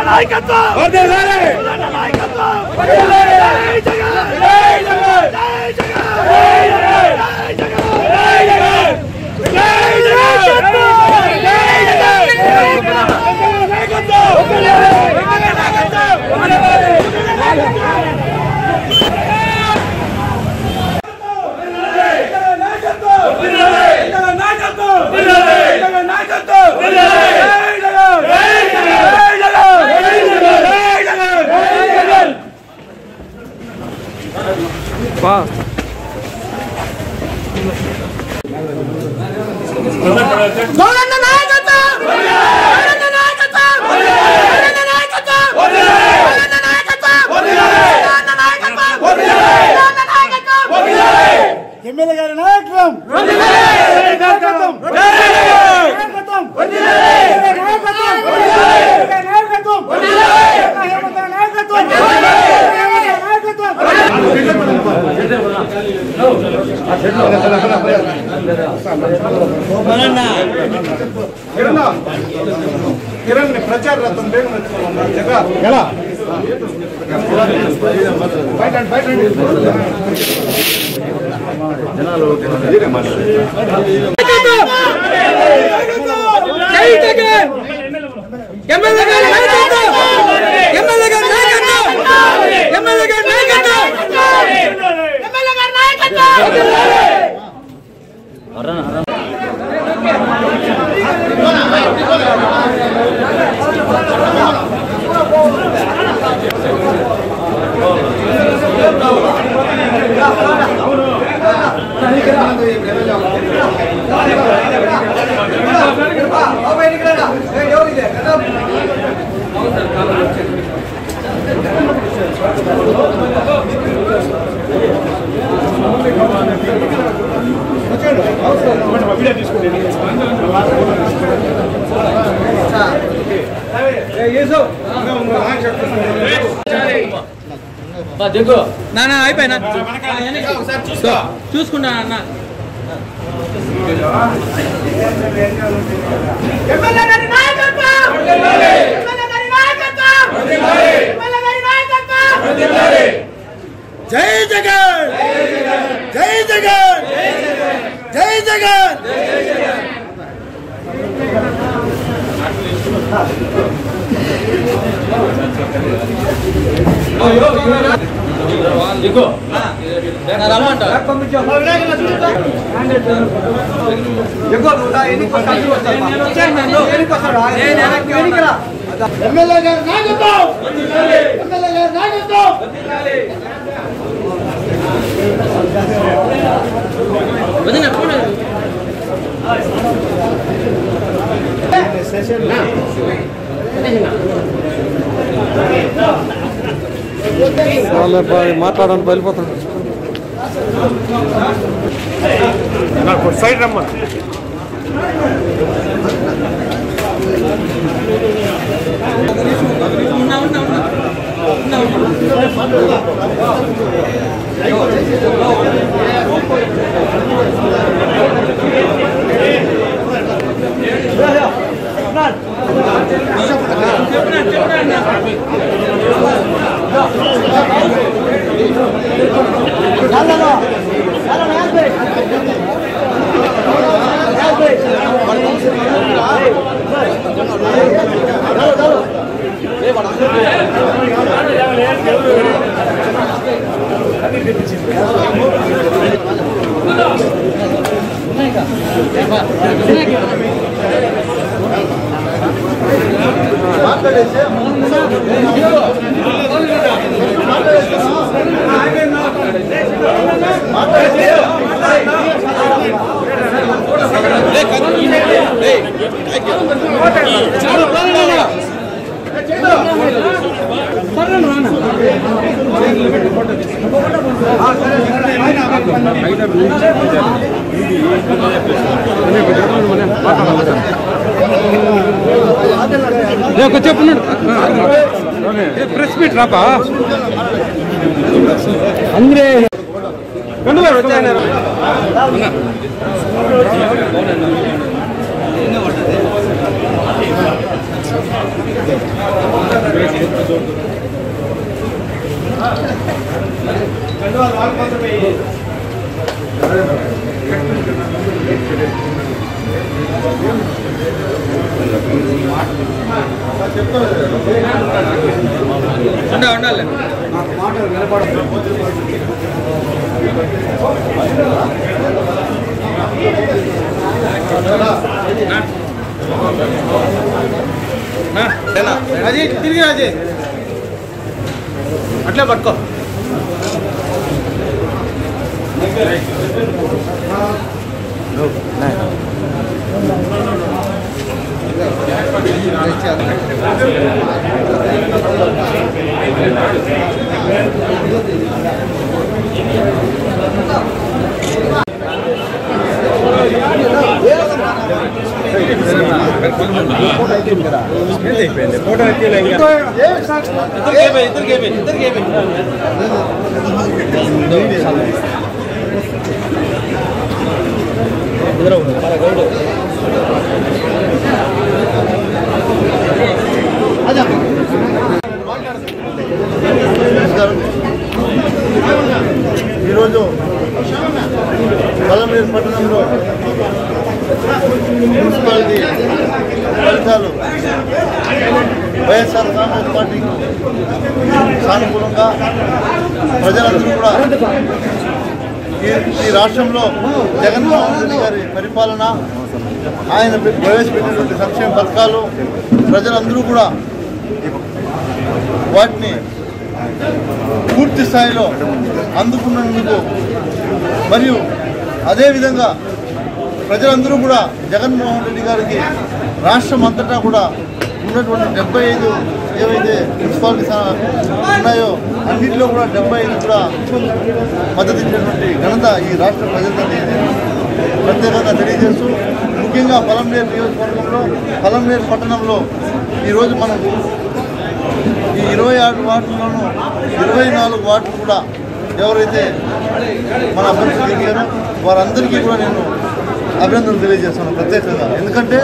MLA గారి నాయకత్వం కిరణ్ ప్రచార రథం నానా అయిపోయినా చూసుకుంటా అన్న జై జగన్ జై జగన్ జై జగన్ ఎమ్మెల్యే గారి నాయకత్వం ఎమ్మెల్యే గారి నాయకత్వం మాట్లాడడానికి వెళ్ళిపోతాడు సైడ్ రమ్మా ప్రెస్ మీట్ రాపా ಅಂದ್ರೆ ఉండాలి అజయ్ తిరిగి అజయ్ అట్లే పట్టుకో ఫోటో ఈరోజు పలమనేరు పట్టణంలో మున్సిపాలిటీ ఫలితాలు వైఎస్ఆర్ కాంగ్రెస్ పార్టీకి సానుకూలంగా ప్రజలందరూ కూడా ఈ రాష్ట్రంలో జగన్మోహన్ రెడ్డి గారి పరిపాలన ఆయన ప్రవేశపెట్టినటువంటి సంక్షేమ పథకాలు ప్రజలందరూ కూడా వాటిని పూర్తి స్థాయిలో అందుకున్నందుకు మరియు అదేవిధంగా ప్రజలందరూ కూడా జగన్మోహన్ రెడ్డి గారికి రాష్ట్రం అంతటా కూడా ఉన్నటువంటి 75 ఏవైతే మున్సిపాలిటీ ఉన్నాయో అన్నింటిలో కూడా 75 కూడా మద్దతు ఇచ్చినటువంటి ఘనత ఈ రాష్ట్ర ప్రజలకి ప్రత్యేకంగా తెలియజేస్తూ ముఖ్యంగా పలమనేరు నియోజకవర్గంలో పలమనేరు పట్టణంలో ఈరోజు మనం ఈ 26 వార్డుల్లోనూ 24 వార్డులు కూడా ఎవరైతే మన అభ్యర్థులు దిగారో వారందరికీ కూడా నేను అభినందనలు తెలియజేస్తాను ప్రత్యేకంగా. ఎందుకంటే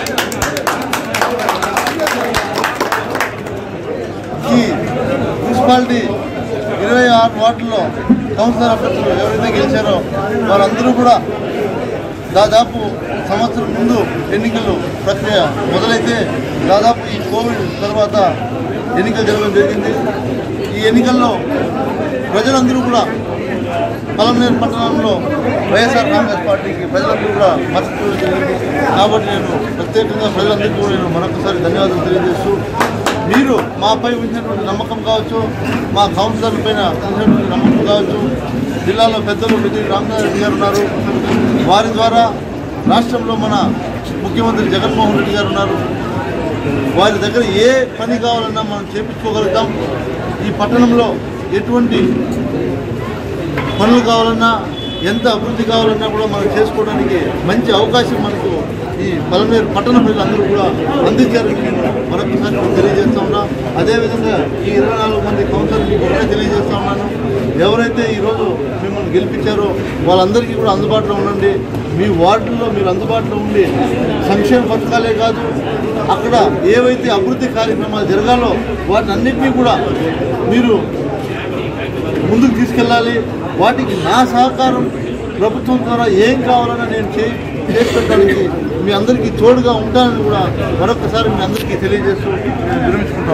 ఈ మున్సిపాలిటీ 26 వార్డుల్లో కౌన్సిలర్ అభ్యర్థులు ఎవరైతే గెలిచారో వారందరూ కూడా దాదాపు సంవత్సరం ముందు ఎన్నికలు ప్రక్రియ మొదలైతే దాదాపు ఈ కోవిడ్ తర్వాత ఎన్నికలు జరగడం జరిగింది. ఈ ఎన్నికల్లో ప్రజలందరూ కూడా పలమనేరు పట్టణంలో వైఎస్ఆర్ కాంగ్రెస్ పార్టీకి ప్రజలందరూ కూడా మద్దతు జరిగింది. కాబట్టి నేను ప్రత్యేకంగా ప్రజలందరికీ కూడా నేను మరొకసారి ధన్యవాదాలు తెలియజేస్తూ మీరు మాపై ఉంచినటువంటి నమ్మకం కావచ్చు, మా కౌన్సిలర్ పైన ఉంచినటువంటి నమ్మకం కావచ్చు, జిల్లాలో పెద్దలు పెద్ద రామనారాయణ గారు ఉన్నారు, వారి ద్వారా రాష్ట్రంలో మన ముఖ్యమంత్రి జగన్మోహన్ రెడ్డి గారు ఉన్నారు, వారి దగ్గర ఏ పని కావాలన్నా మనం చేయించుకోగలుగుతాం. ఈ పట్టణంలో ఎటువంటి పనులు కావాలన్నా ఎంత అభివృద్ధి కావాలన్నా కూడా మనం చేసుకోవడానికి మంచి అవకాశం మనకు ఈ పలమనేరు పట్టణ ప్రజలందరూ కూడా అందించారని నేను మరొకసారి తెలియజేస్తా ఉన్నా. అదేవిధంగా ఈ 24 మంది కౌన్సిలర్కి కూడా తెలియజేస్తా ఉన్నాను, ఎవరైతే ఈరోజు మిమ్మల్ని గెలిపించారో వాళ్ళందరికీ కూడా అందుబాటులో ఉండండి. మీ వార్డుల్లో మీరు అందుబాటులో ఉండి సంక్షేమ పథకాలే కాదు, అక్కడ ఏవైతే అభివృద్ధి కార్యక్రమాలు జరగాలో వాటిని అన్నింటినీ కూడా మీరు ముందుకు తీసుకెళ్ళాలి. వాటికి నా సహకారం ప్రభుత్వం ద్వారా ఏం కావాలన్నా నేను చేసి పెట్టడానికి మీ అందరికీ తోడుగా ఉంటానని కూడా మరొకసారి మీ అందరికీ తెలియజేస్తూ నేను విరమించుకుంటా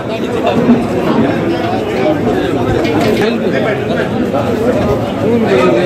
ఉన్నాను.